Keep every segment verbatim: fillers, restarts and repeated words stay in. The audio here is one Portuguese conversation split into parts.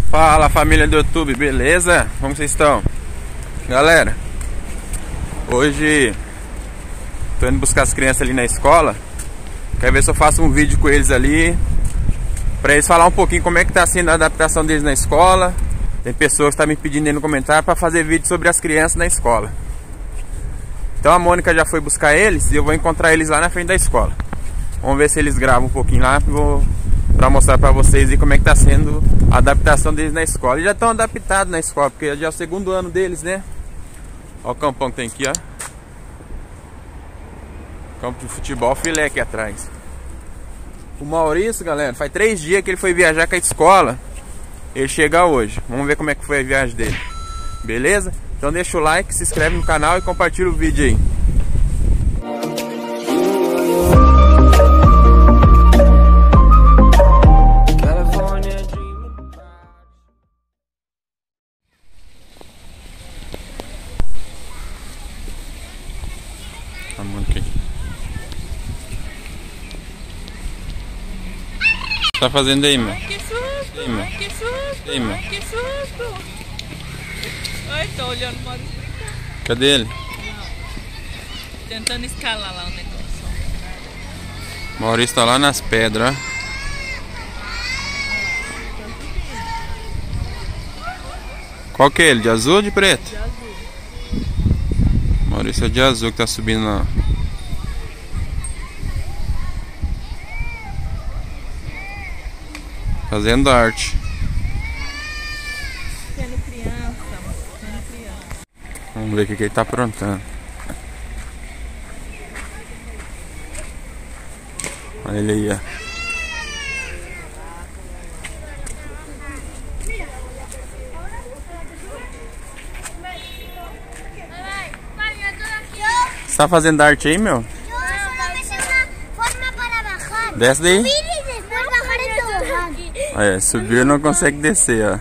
Fala, família do YouTube, beleza? Como vocês estão? Galera, hoje tô indo buscar as crianças ali na escola. Quero ver se eu faço um vídeo com eles ali, pra eles falar um pouquinho como é que tá sendo a adaptação deles na escola. Tem pessoas que estão me pedindo aí no comentário pra fazer vídeo sobre as crianças na escola. Então a Mônica já foi buscar eles e eu vou encontrar eles lá na frente da escola. Vamos ver se eles gravam um pouquinho lá, vou pra mostrar pra vocês aí como é que tá sendo a adaptação deles na escola. E já estão adaptados na escola, porque já é o segundo ano deles, né? Olha o campão que tem aqui, ó. Campo de futebol, filé aqui atrás. O Maurício, galera, faz três dias que ele foi viajar com a escola. Ele chega hoje. Vamos ver como é que foi a viagem dele. Beleza? Então deixa o like, se inscreve no canal e compartilha o vídeo aí. A Mônica aqui. O que tá fazendo aí, meu? Que susto! Aí, meu. Que susto! Aí, meu. Que susto! Ai, tô olhando o Maurício brincar. Cadê ele? Tentando escalar lá o negócio. Maurício tá lá nas pedras, ó. Qual que é ele? De azul ou de preto? De azul. Maurício é de azul que tá subindo lá. Fazendo arte. Sendo criança, sendo criança. Vamos ver o que, que ele tá aprontando. Olha ele aí, ó. Você tá fazendo arte aí, meu? Desce daí. Olha, subiu e não consegue descer, ó.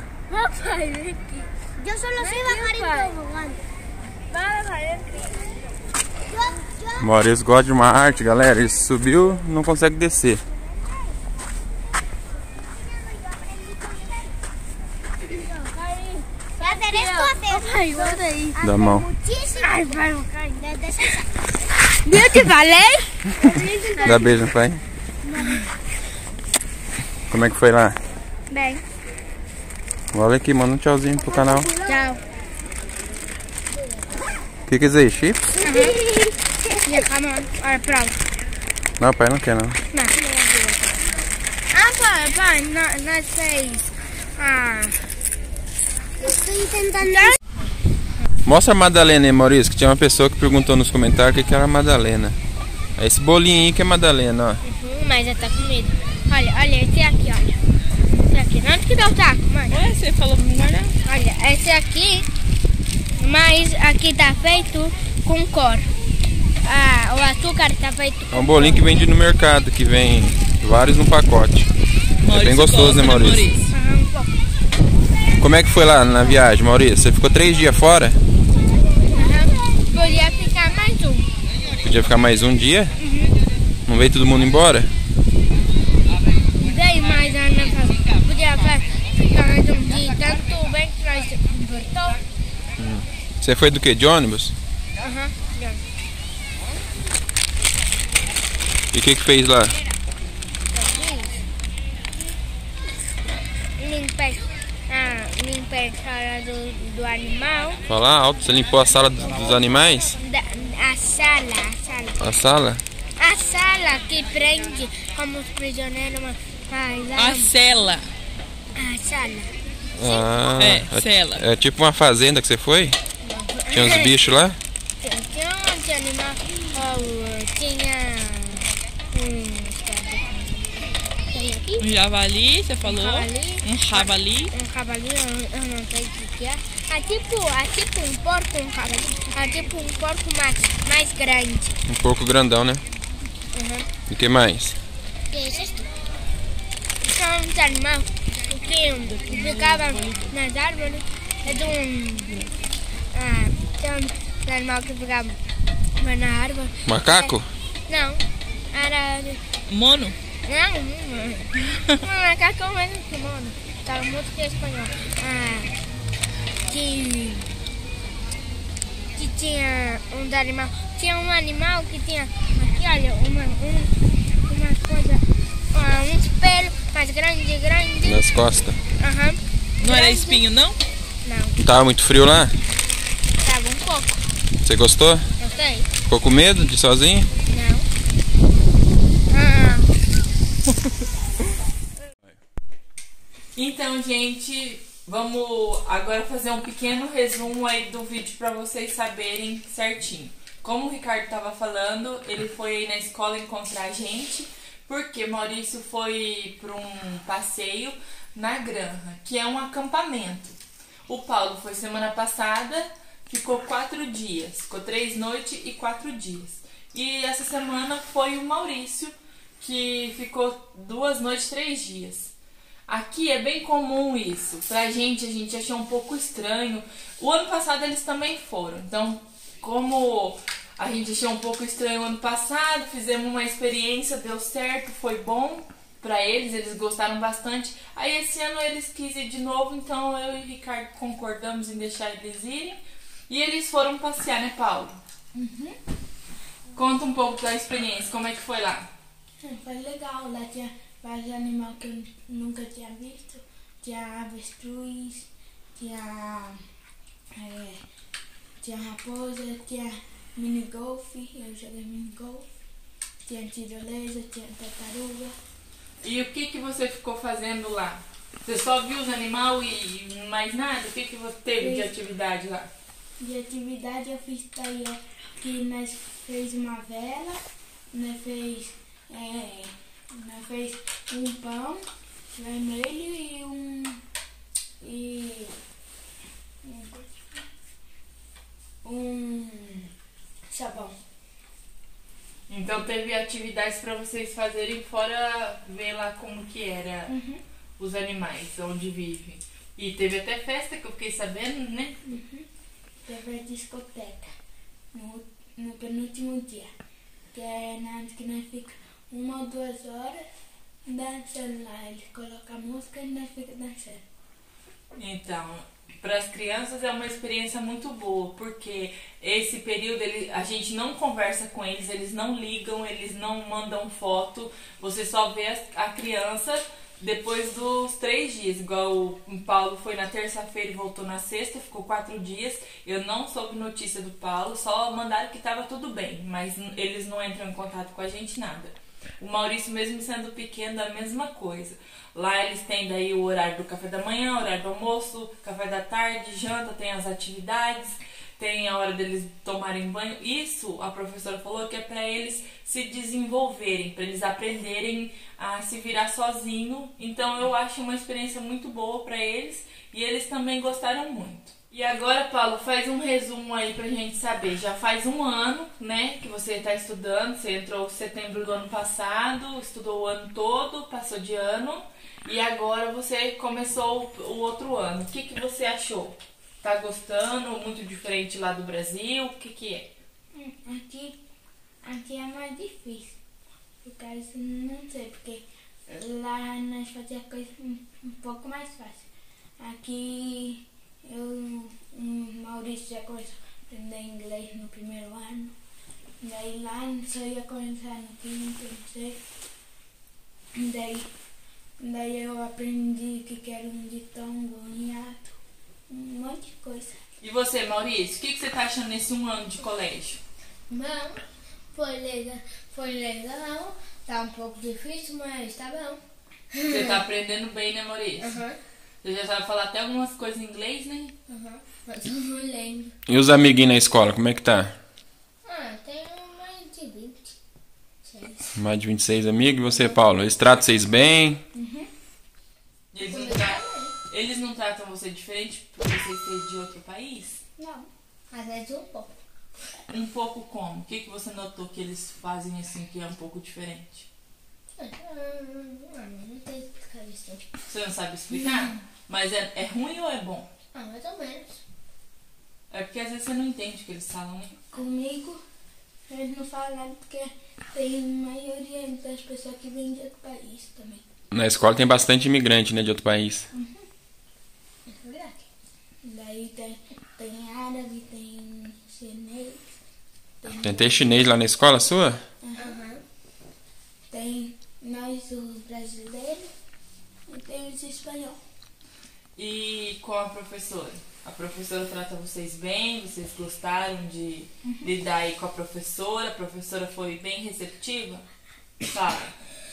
Eu só sei bajar em tobogã. O Maurício gosta de uma arte, galera. Ele subiu e não consegue descer. Da mão. Eu te falei? Dá beijo, pai. Como é que foi lá? Bem. Olha aqui, manda um tchauzinho pro canal. Tchau. O que que é isso aí? Chips? Já, calma. Olha, pronto. Não, pai não quer não. Não. Ah, pai, pai, nós, nós fez. Ah. Eu estou tentando. Mostra a Madalena aí, Maurício, que tinha uma pessoa que perguntou nos comentários o que que era a Madalena. É esse bolinho aí que é Madalena, ó. Uhum, mas ela tá com medo. Olha, olha, esse aqui, olha. Esse aqui. Onde que dá o taco, mãe? Ué, você falou pra me guardar? Olha, esse aqui. Mas aqui tá feito com cor. Ah, o açúcar tá feito com É um bolinho que vende no mercado, que vem vários no pacote. É bem gostoso, né, Maurício? Ah, um pouco. Como é que foi lá na viagem, Maurício? Você ficou três dias fora? Uhum. Podia ficar mais um. Podia ficar mais um dia? Uhum. Não veio todo mundo embora? Veio mais a Ana falou. Podia ficar mais um dia. Tanto bem que nós voltou. Hum. Você foi do que? De ônibus? Aham. E o que que fez lá? Limpei, ah, limpei a sala do, do animal. Fala alto, você limpou a sala do- dos animais? Da, a sala, a sala. A sala? A sala que prende como os prisioneiros. Mas, A cela. a sala. Ah, É, cela. é tipo uma fazenda que você foi? Tinha uns bichos lá? Tinha um monte de animal. Oh, tinha. Hum, tem aqui? Um javali, você falou? Um javali. Um javali. Um cavalo, eu, eu não sei o que, que é. É tipo, é tipo um porco, um cavalo. É tipo um porco mais, mais grande. Um pouco grandão, né? Uhum. E o que mais? São uns animais que ficavam nas árvores. É de um. Ah, tem uns animais que ficavam na árvore. Macaco? É, não, era. Mono? Não, um macaco é mais que mono. gostava muito de espanhol. Ah, que, que tinha uns animais. Tinha um animal que tinha aqui, olha, uma, um, uma coisa, ah, um espelho mais grande, grande. Nas costas. Aham. Não era Grande. espinho, não? Não, Não tava muito frio lá? tava um pouco. Você gostou? Gostei? Ficou com medo de ir sozinho? Não. Ah, Então, gente, vamos agora fazer um pequeno resumo aí do vídeo para vocês saberem certinho. Como o Ricardo estava falando, ele foi aí na escola encontrar a gente, porque Maurício foi para um passeio na Granja, que é um acampamento. O Paulo foi semana passada, ficou quatro dias, ficou três noites e quatro dias. E essa semana foi o Maurício, que ficou duas noites, três dias. Aqui é bem comum isso. Pra gente, a gente achou um pouco estranho. O ano passado eles também foram. Então, como a gente achou um pouco estranho o ano passado, fizemos uma experiência, deu certo, foi bom pra eles, eles gostaram bastante. Aí esse ano eles quis ir de novo, então eu e o Ricardo concordamos em deixar eles irem. E eles foram passear, né, Paulo? uhum. Conta um pouco da experiência, como é que foi lá? Foi legal, lá tinha vários animais que eu nunca tinha visto. Tinha avestruz, tinha, é, tinha raposa, tinha mini golf, eu joguei mini golf, tinha tirolesa, tinha tartaruga. E o que que você ficou fazendo lá? Você só viu os animais e mais nada? O que que você teve de atividade lá? De atividade eu fiz daí, ó, que nós fez uma vela, nós fez, é, nós fez um pão vermelho e um e um sabão. Então teve atividades para vocês fazerem fora ver lá como que era Uhum. os animais, onde vivem. E teve até festa que eu fiquei sabendo, né? Uhum. Teve a discoteca no, no penúltimo dia, que é na que nós ficamos uma ou duas horas dançando lá. Eles colocam a música e nós ficamos dançando. Então, para as crianças é uma experiência muito boa, porque esse período ele, a gente não conversa com eles, eles não ligam, eles não mandam foto, você só vê a, a criança depois dos três dias, igual o Paulo foi na terça-feira e voltou na sexta, ficou quatro dias. Eu não soube notícia do Paulo, só mandaram que estava tudo bem, mas eles não entram em contato com a gente, nada. O Maurício, mesmo sendo pequeno, a mesma coisa. Lá eles têm daí o horário do café da manhã, horário do almoço, café da tarde, janta, tem as atividades, tem a hora deles tomarem banho. Isso, a professora falou que é para eles se desenvolverem, para eles aprenderem a se virar sozinho. Então eu acho uma experiência muito boa para eles e eles também gostaram muito. E agora, Paulo, faz um resumo aí pra gente saber. Já faz um ano, né, que você está estudando. Você entrou em setembro do ano passado, estudou o ano todo, passou de ano. E agora você começou o outro ano. O que que você achou? Tá gostando? Muito diferente lá do Brasil? O que que é? Hum, Aqui, aqui é mais difícil. Por causa, não sei, porque lá nós fazíamos coisas um, um pouco mais fácil. Aqui eu, o Maurício já começou a aprender inglês no primeiro ano. Daí lá só ia começar no quinto, não sei. Daí, daí eu aprendi que quero um ditongo, um hiato, um monte de coisa. E você, Maurício, o que que você tá achando nesse um ano de colégio? Bom, foi legal, foi legal, tá um pouco difícil, mas tá bom. Você tá aprendendo bem, né, Maurício? Aham, Você já sabe falar até algumas coisas em inglês, né? aham, mas eu não lembro. E os amiguinhos na escola, como é que tá? Ah, tem mais de vinte. Seis. Mais de vinte e seis amigos. E você, Paulo? Eles tratam vocês bem? Uhum. Eles não, tra... Eles não tratam você diferente por você ser de outro país? Não, às vezes um pouco. Um pouco como? O que que você notou que eles fazem assim que é um pouco diferente? Ah, não tem que explicar isso. Você não sabe explicar? Mas é, é ruim ou é bom? Ah, mais ou menos. É porque às vezes você não entende o que eles falam, né? Comigo, eles não falam nada porque tem maioria das pessoas que vêm de outro país também. Na escola tem bastante imigrante, né, de outro país. Uhum. É verdade. Daí tem, tem árabe, tem chinês. Tem, Tem até chinês lá na escola sua? Uhum. Tem nós, os brasileiros, e tem os espanhóis. E com a professora? A professora trata vocês bem? Vocês gostaram de uhum. lidar aí com a professora? A professora foi bem receptiva? Fala.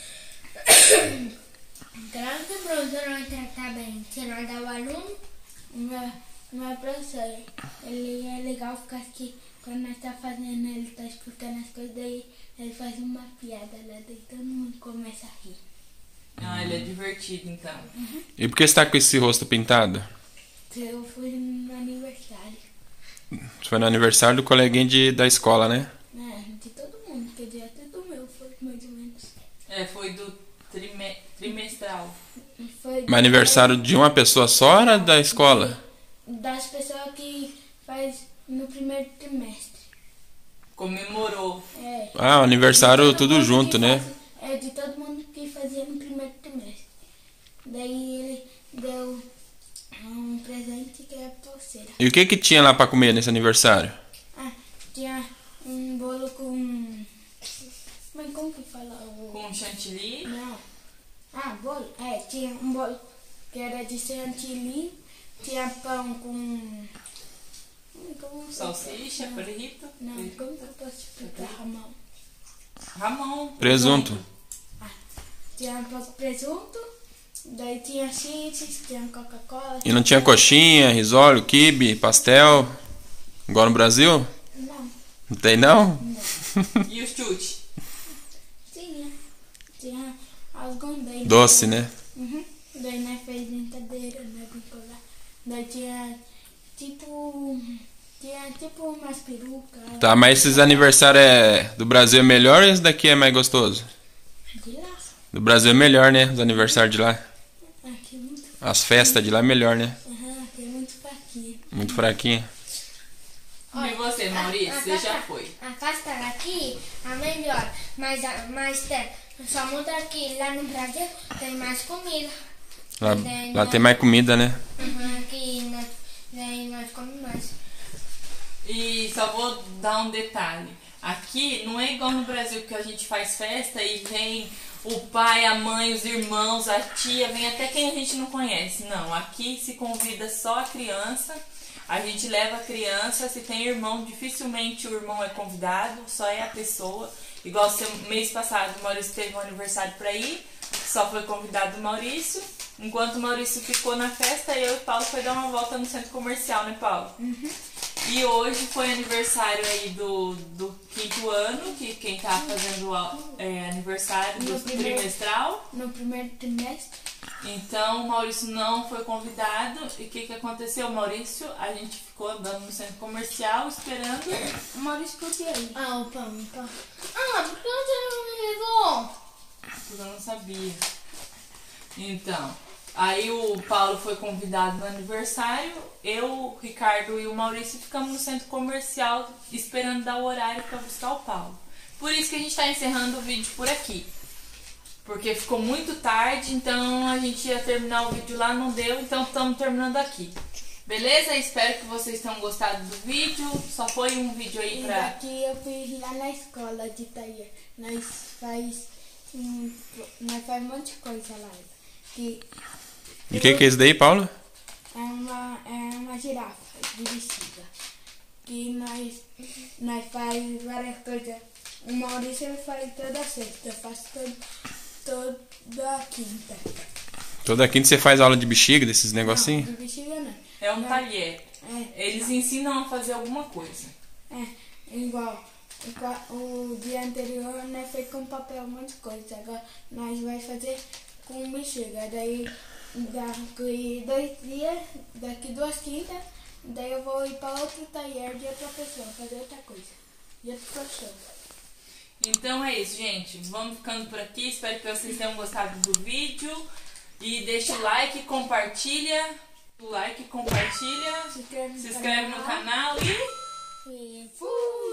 Claro que o professor vai tratar bem. Se nós dá o aluno, não é professor. Ele é legal ficar aqui. Quando nós tá fazendo, ele tá explicando as coisas, daí ele faz uma piada lá, daí todo mundo começa a rir. Ah, ele é divertido então. Uhum. E por que você tá com esse rosto pintado? Eu fui no aniversário. Você foi no aniversário do coleguinha de, da escola, né? É, de todo mundo, quer dizer, até do meu foi mais ou menos. É, foi do trime, trimestral. Foi Mas aniversário de uma pessoa só ou da escola? Das pessoas que faz no primeiro trimestre. Comemorou. É. Ah, o aniversário tudo junto, né? Faz, é de todo mundo que fazia no primeiro trimestre. Daí ele deu um presente que é a pulseira. E o que que tinha lá pra comer nesse aniversário? Ah, tinha um bolo com... Mas como que fala? O... Com chantilly? Não. Ah, bolo? É, tinha um bolo que era de chantilly. Tinha pão com... Como salsicha, frito? Não, como que eu posso explicar? Ramão. Ramão. Presunto. Ah, tinha um pouco de presunto. Daí tinha chips, tinha Coca-Cola. E não tinha coxinha, risole, quibe, pastel? Igual no Brasil? Não. Não tem não? Não. E os chutes? Tinha. Tinha algum daí. Doce, né? Uhum. Daí nós fez brincadeira, né? Brincou lá. Daí tinha tipo. Tinha tipo umas perucas. Tá, mas esses aniversários é... do Brasil é melhor ou esse daqui é mais gostoso? De lá. Do Brasil é melhor, né? Os aniversários de lá. Aqui é muito. As festas de lá é melhor, né? Uhum, aqui é muito fraquinho. Muito fraquinho. E você, Maurício? A, a você casta, já foi? A casta aqui é melhor, mas, a- mas tem, só muda que lá no Brasil tem mais comida. Lá, Daí lá nós- tem mais comida, né? Uhum, aqui nós, daí nós comemos mais. E só vou dar um detalhe. Aqui não é igual no Brasil que a gente faz festa e vem o pai, a mãe, os irmãos, a tia, vem até quem a gente não conhece. Não, aqui se convida só a criança. A gente leva a criança, se tem irmão, dificilmente o irmão é convidado, só é a pessoa. Igual se mês passado o Maurício teve um aniversário para ir, só foi convidado o Maurício. Enquanto o Maurício ficou na festa, eu e o Paulo foi dar uma volta no centro comercial, né, Paulo? Uhum. E hoje foi aniversário aí do, do quinto ano, que quem tá fazendo é, aniversário do No primeiro- trimestral. No primeiro trimestre, Então o Maurício não foi convidado. E o que, que aconteceu, Maurício? A gente ficou andando no centro comercial esperando. o Maurício podia ir. Ah, o pão, o pão. Ah, por que você não me levou? Porque eu não sabia. Então, aí o Paulo foi convidado no aniversário. Eu, o Ricardo e o Maurício ficamos no centro comercial esperando dar o horário para buscar o Paulo. Por isso que a gente está encerrando o vídeo por aqui. Porque ficou muito tarde, então a gente ia terminar o vídeo lá, não deu, então estamos terminando aqui. Beleza? Espero que vocês tenham gostado do vídeo. Só foi um vídeo aí E pra... daqui eu fui lá na escola de Itaia. Nós faz, hum, nós faz um monte de coisa lá. Que E o que que é isso daí, Paulo? é uma, é uma girafa de bexiga. Que nós, nós faz várias coisas. O Maurício ele faz toda sexta, eu faço todo, toda quinta. Toda quinta você faz aula de bexiga, desses negocinhos? Não, de bexiga não. É um Não. talher. É, Eles ensinam a fazer alguma coisa. é igual. igual o dia anterior nós fez com papel um monte de coisa. Agora nós vai fazer com bexiga. Daí daqui dois dias, daqui duas quintas, daí eu vou ir para outro taller de outra pessoa, fazer outra coisa. De outro professor. Então é isso, gente. Vamos ficando por aqui. Espero que vocês tenham gostado do vídeo. E deixa o like, compartilha. O like, compartilha. Se inscreve no Se inscreve no canal e... E fui!